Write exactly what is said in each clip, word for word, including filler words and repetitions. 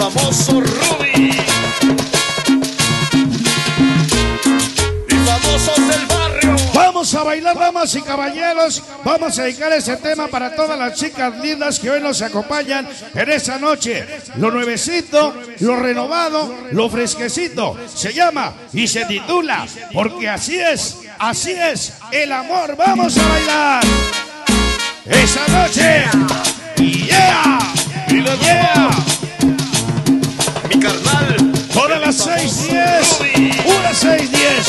famoso Rudy. Y famosos del barrio. Vamos a bailar, damas y caballeros. Vamos a dedicar ese tema para todas las chicas lindas que hoy nos acompañan en esta noche. Lo nuevecito, lo renovado, lo fresquecito. Se llama y se titula Porque así es, así es el amor. Vamos a bailar esa noche. Yeah, y lo yeah. Mi carnal. Todas las seis diez. Una seis diez.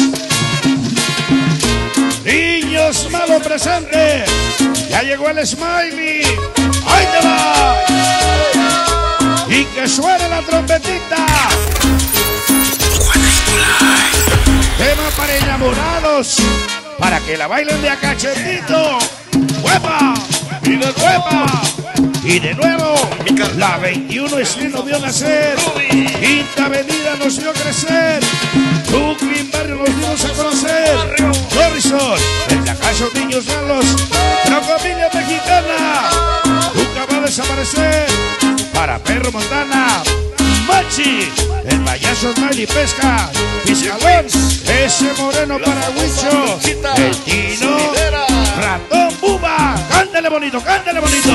Niños malos presentes. Ya llegó el Smiley. ¡Ahí te va! Y que suene la trompetita. Tema para enamorados. Para que la bailen de a cachetito. ¡Huepa! Y de huepa. Y de nuevo, la veintiuno Street nos vio nacer. Quinta Avenida nos vio crecer. Brooklyn Barrio nos dimos a conocer. Morrison, en la casa de niños malos. La familia mexicana nunca va a desaparecer. Para Perro Montana, Machi, el payaso Smiley Pesca. Fiscalón, ese moreno para Huicho. El Tino, Ratón Buba. Cántale bonito, cántale bonito.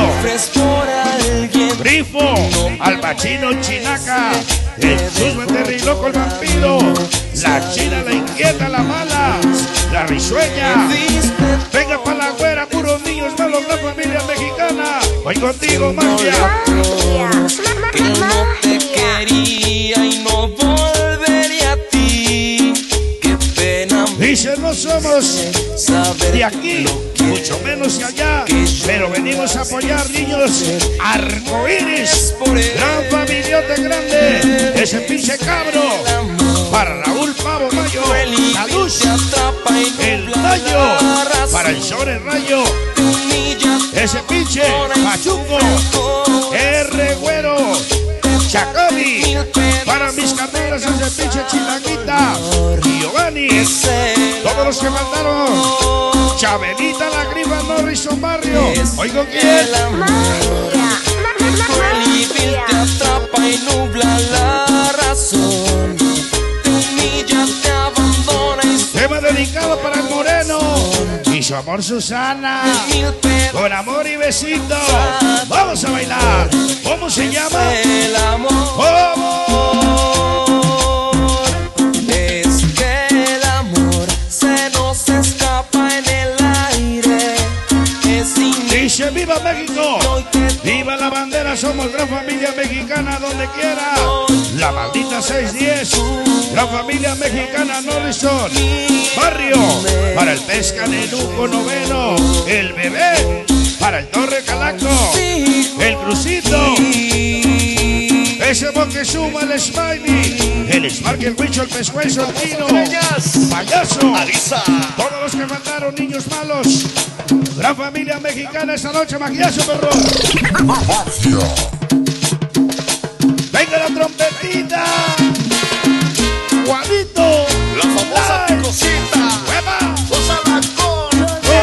Grifo, Al Pacino, Chinaca. El Chusma Terriloco, el vampiro. La China, la inquieta, la mala. La risueña. Venga pa' la güera, puros niños malos, la familia mexicana. Voy contigo, magia. Que no te quería y no volvería a ti. Qué pena. Dice, no somos de aquí, mucho menos de allá, pero venimos a apoyar niños arcoíris. Gran familiote grande, ese pinche cabro. Para Raúl Pavo Mayo, la luz, el rayo. Para el sol, el rayo. Ese pinche Pachuco, R Güero, Chacobi. Para mis carneras, ese pinche Chilaquita y Giovanni. Todos los que mandaron. Chabelita, la grifa, Morrison Barrio. ¿Oigo quién? Te atrapa y nubla la razón. Te humilla, te abandona y tema dedicado para el moreno y su amor Susana. Con amor y besito. Vamos a bailar. ¿Cómo se llama? el amor. ¿Cómo? Es que el amor se nos escapa en el aire. Es Dice viva México. Viva la bandera, somos gran familia mexicana donde quiera. La maldita seis diez. La familia mexicana Morrison Barrio. Para el Pesca Nenuco noveno. El Bebé. Para el Torre Calaco. El Crucito. Ese Moctezuma, el Smiley. El Sparky, el Huicho, el Pescuezo, el Tino. Payaso. Alisa. Todos los que mandaron niños malos. Gran familia mexicana esta noche, magiazo, perro. Venga la trompetita. Juanito. La famosa Ay. Cosita. ¡Hueva! Gózala con.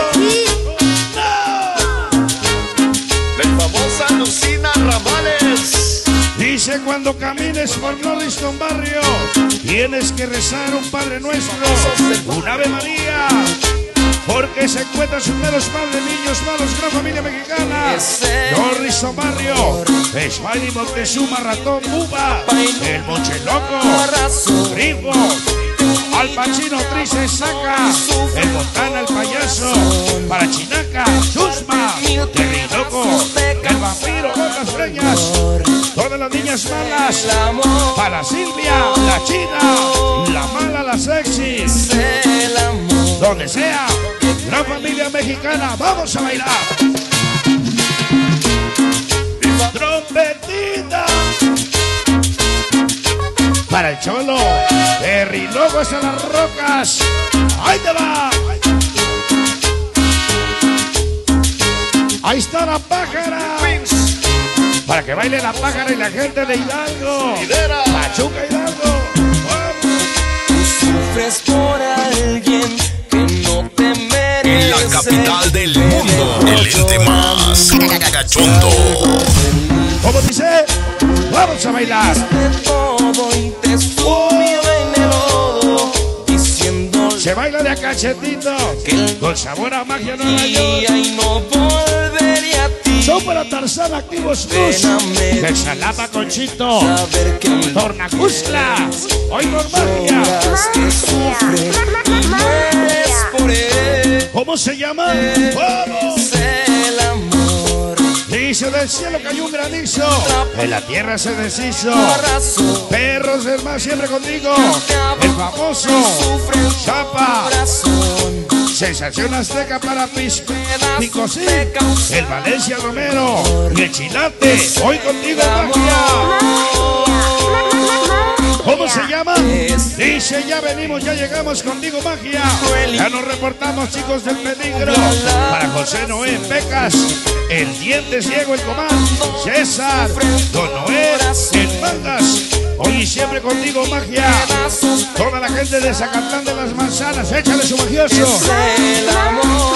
La famosa Lucina Ramales. Dice cuando camines por Morrison Barrio, tienes que rezar un Padre Nuestro, un Ave María. Porque se encuentran sus meros padres, niños malos, gran familia mexicana. Morrison Barrio, Smiley, Moctezuma, Ratón, Buba, el Mocheloco, Grifo, Al Pacino, Trice, Saca, el Montana, el Payaso, para Chinaca, Chusma, Terriloco, el Vampiro, Botas Freñas, todas las niñas malas, para Silvia, la China, la mala, la sexy, donde sea. Gran familia mexicana, vamos a bailar. Trompetita. Para el Cholo, Terriloco hasta las rocas. Ahí te va. Ahí está la pájara. Para que baile la pájara y la gente de Hidalgo. Pachuca, Hidalgo. Sufres por alguien que no te merece. En la capital del mundo, el ente más cachondo. ¿Cómo dice? Vamos a bailar. Todo y te sumió en el lodo, diciendo Se baila de a cachetito, con sabor a magia Nueva York. y no volvería a ti. Son para Tarzán Activos Plus, de Xalapa Conchito, Saber que aún Tornacuzla, hoy con magia. lloras, que sufre y mueres por él. ¿Cómo se llama? ¡Vamos! Es el amor. Dice del cielo cayó un granizo, en la tierra se deshizo. Razón. Perros del mar siempre contigo, el famoso Chapa, Corazón. sensación azteca para Pisco, Picosín, el Valencia Romero y el Chilate, hoy contigo magia. ¿Cómo se llama? Dice ya venimos, ya llegamos contigo magia. Ya nos reportamos chicos del peligro. Para José Noé Pecas, el Diente Ciego, el Comán, César, Don Noé, el Mangas. Hoy y siempre contigo magia. Toda la gente de Zacatlán de las Manzanas, échale su magioso. El amor.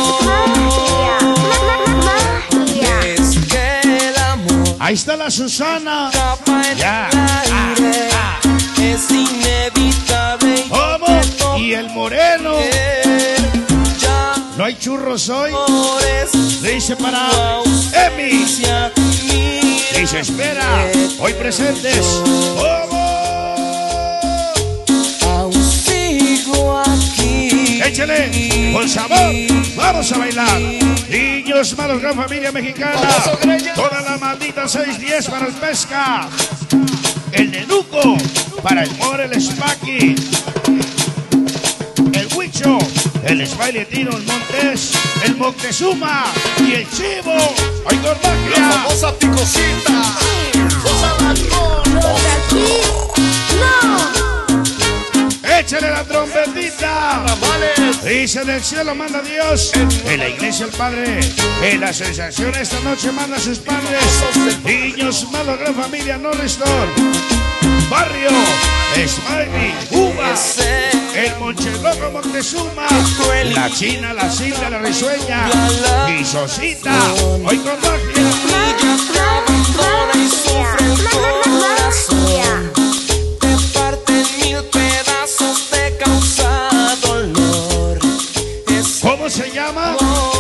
Es que el amor Ahí está la Susana. escapa en Ya. el aire. Es inevitable. ¿Cómo? Y el Moreno. Ya No hay churros hoy. amores. Dice para Emi. Dice espera. Hoy presentes. ¿Cómo? Aún sigo aquí. Échale con sabor. Vamos a bailar. Niños malos, gran familia mexicana. Toda la maldita seis diez para el Pesca. El Nenuco para el More, el Spaki. El Huicho, el Smiley, el Montes, el Moctezuma y el Chivo. Hoy con La magia. famosa picosita. Rosa Bacón. Échale la trompetita. Ramales. Dice del cielo manda Dios, en la iglesia el Padre, en la sensación esta noche manda a sus padres. Niños malos, gran familia, no restón. Barrio, Smiley, Cuba, el Moncheloco Moctezuma, la China, la Silvia, la Risueña y Sosita, hoy con magia. Abandona y sufre el corazón. Te parte en mil pedazos, te causa dolor. Es ¿Cómo se llama?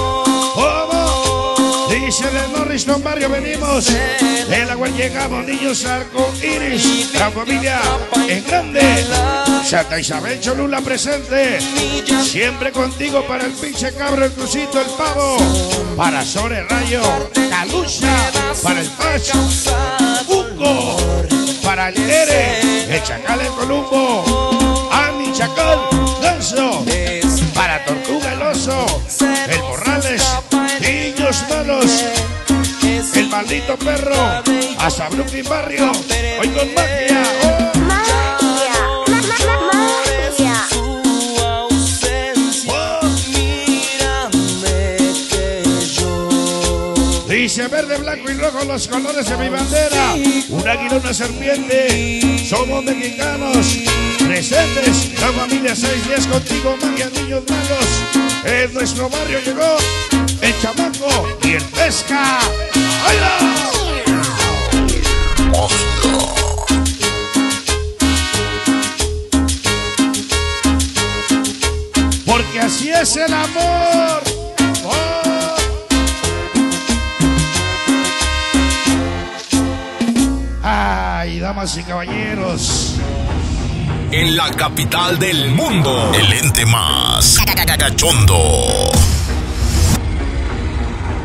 ¿Cómo? Dice del Norriston Barrio venimos, de la cual llegamos niños arco iris, la familia en grande, Santa Isabel Cholula presente, siempre contigo para el pinche cabro, el crucito, el pavo, para Sore Rayo, Calucha, para el Pacho, Buco, para el Ere, el Chacal, el Columbo, Ani Chacal, Ganso, para Tortuga, el Oso, el Morrales, niños malos, el maldito perro, hasta Brooklyn Barrio, hoy con magia. Oh. su ausencia. Mírame que yo Dice verde, blanco y rojo los colores de mi bandera. Un águila, una serpiente. Somos mexicanos. Presentes, la familia seis diez contigo, magia, niños malos. En nuestro barrio llegó el Chamaco y el Pesca. ¡Baila! Porque así es el amor. Oh. Ay, damas y caballeros. En la capital del mundo, el ente más cachondo.